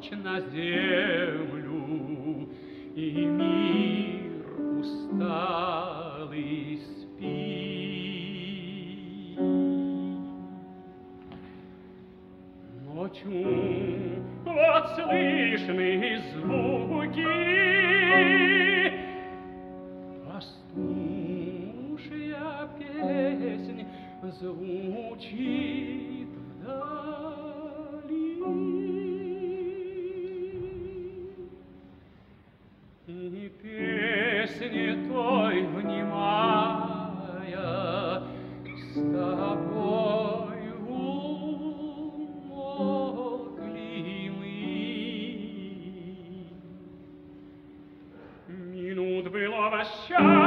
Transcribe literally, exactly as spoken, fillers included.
ночь на землю, и мир усталый спит. Ночью вот слышны звуки пастушья песнь звучит вдали. И песни той внимая с тобой умолкли мы. Минут былого счастья